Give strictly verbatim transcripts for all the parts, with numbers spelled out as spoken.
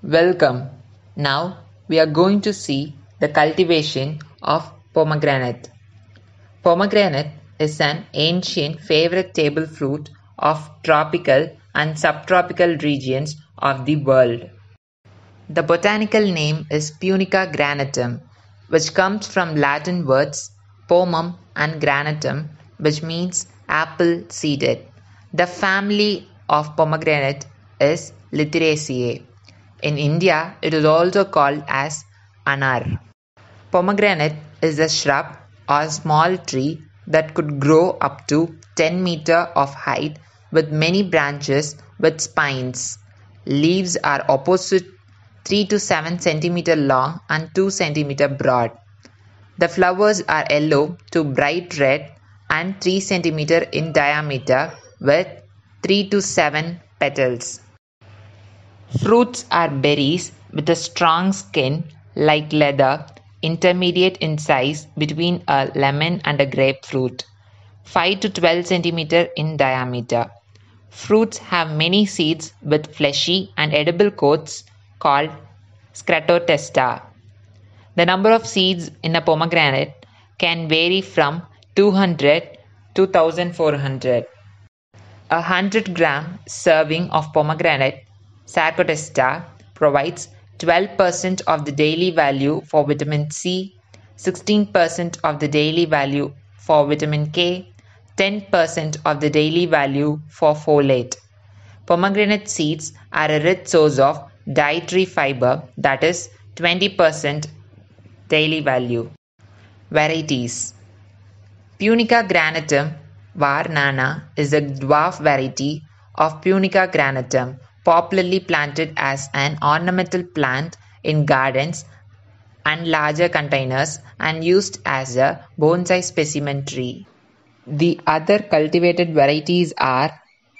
Welcome. Now we are going to see the cultivation of pomegranate. Pomegranate is an ancient favorite table fruit of tropical and subtropical regions of the world. The botanical name is Punica granatum, which comes from Latin words pomum and granatum, which means apple-seeded. The family of pomegranate is Lythraceae. In India, it is also called as anar. Pomegranate is a shrub or small tree that could grow up to ten meters of height with many branches with spines. Leaves are opposite three to seven centimeters long and two centimeters broad. The flowers are yellow to bright red and three centimeters in diameter with three to seven petals. Fruits are berries with a strong skin like leather, intermediate in size between a lemon and a grapefruit, five to twelve centimeters in diameter. Fruits have many seeds with fleshy and edible coats called scatotesta. The number of seeds in a pomegranate can vary from two hundred to one thousand four hundred. A one hundred gram serving of pomegranate Sarcotesta provides twelve percent of the daily value for vitamin C, sixteen percent of the daily value for vitamin K, ten percent of the daily value for folate. Pomegranate seeds are a rich source of dietary fiber, that is twenty percent daily value. Varieties. Punica granatum var. Nana is a dwarf variety of Punica granatum, popularly planted as an ornamental plant in gardens and larger containers and used as a bonsai specimen tree. The other cultivated varieties are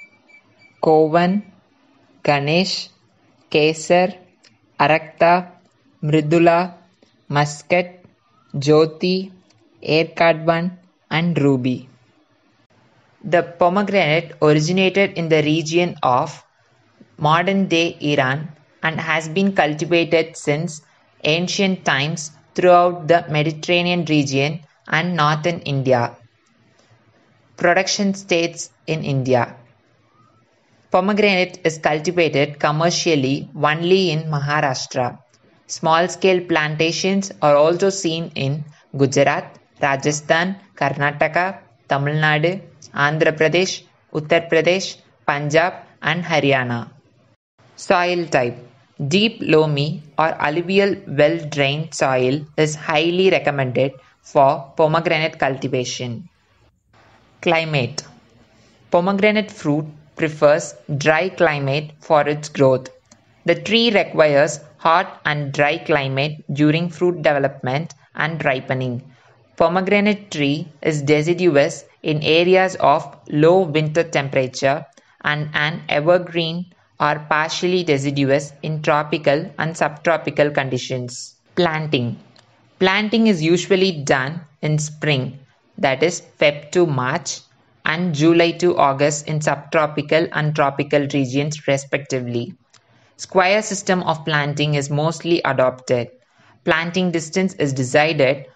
Kovan, Ganesh, Kesar, Arakta, Mridula, Muscat, Jyoti, Erkadwan, and Ruby. The pomegranate originated in the region of modern-day Iran and has been cultivated since ancient times throughout the Mediterranean region and northern India. Production states in India. Pomegranate is cultivated commercially only in Maharashtra. Small-scale plantations are also seen in Gujarat, Rajasthan, Karnataka, Tamil Nadu, Andhra Pradesh, Uttar Pradesh, Punjab, and Haryana. Soil type. Deep loamy or alluvial well-drained soil is highly recommended for pomegranate cultivation. Climate. Pomegranate fruit prefers dry climate for its growth. The tree requires hot and dry climate during fruit development and ripening. Pomegranate tree is deciduous in areas of low winter temperature and an evergreen or partially deciduous in tropical and subtropical conditions. Planting. Planting is usually done in spring, that is February to March, and July to August in subtropical and tropical regions respectively. Square system of planting is mostly adopted. Planting distance is decided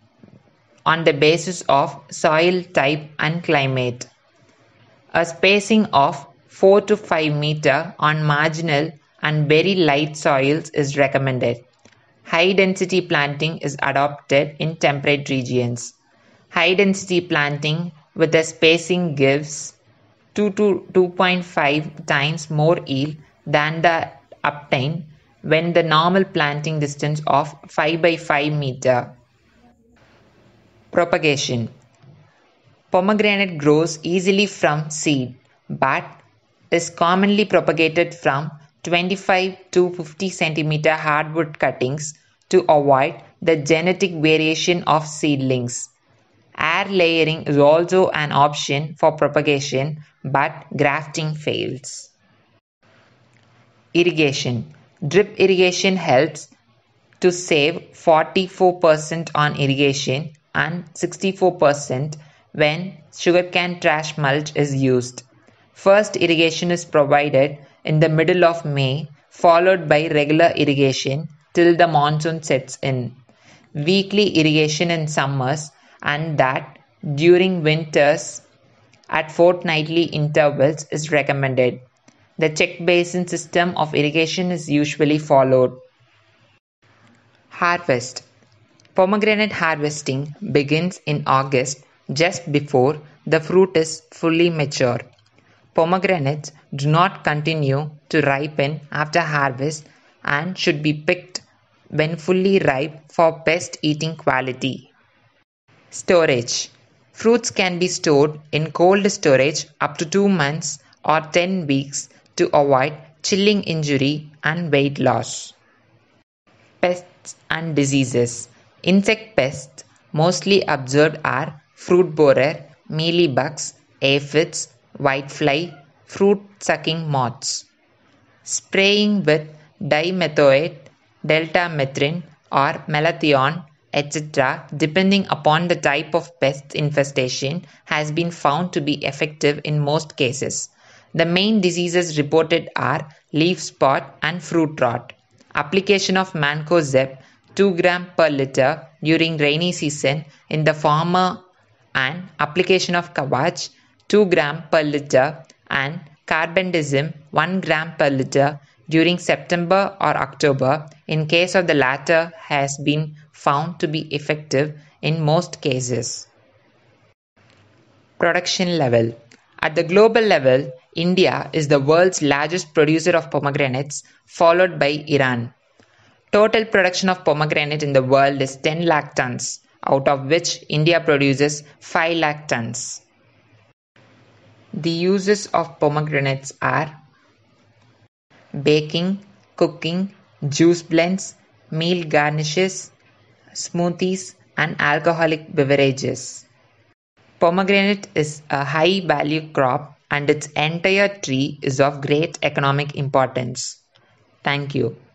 on the basis of soil type and climate. A spacing of four to five meters on marginal and very light soils is recommended. High density planting is adopted in temperate regions. High density planting with a spacing gives two to two point five times more yield than the obtained when the normal planting distance of five by five meters. Propagation. Pomegranate grows easily from seed, but is commonly propagated from twenty-five to fifty centimeter hardwood cuttings to avoid the genetic variation of seedlings. Air layering is also an option for propagation, but grafting fails. Irrigation. Drip irrigation helps to save forty-four percent on irrigation and sixty-four percent when sugarcane trash mulch is used. First irrigation is provided in the middle of May followed by regular irrigation till the monsoon sets in. Weekly irrigation in summers and that during winters at fortnightly intervals is recommended. The check basin system of irrigation is usually followed. Harvest. Pomegranate harvesting begins in August, just before the fruit is fully mature. Pomegranates do not continue to ripen after harvest and should be picked when fully ripe for best eating quality. Storage. Fruits can be stored in cold storage up to two months or ten weeks to avoid chilling injury and weight loss. Pests and diseases. Insect pests mostly observed are fruit borer, mealybugs, aphids, whitefly, fruit-sucking moths. Spraying with dimethoate, deltamethrin or malathion, et cetera, depending upon the type of pest infestation, has been found to be effective in most cases. The main diseases reported are leaf spot and fruit rot. Application of mancozeb two grams per liter during rainy season in the farmer and application of kavach two grams per liter and carbendazim one gram per liter during September or October in case of the latter has been found to be effective in most cases. Production level. At the global level, India is the world's largest producer of pomegranates, followed by Iran. Total production of pomegranate in the world is ten lakh tons, out of which India produces five lakh tons. The uses of pomegranates are baking, cooking, juice blends, meal garnishes, smoothies, and alcoholic beverages. Pomegranate is a high value crop and its entire tree is of great economic importance. Thank you.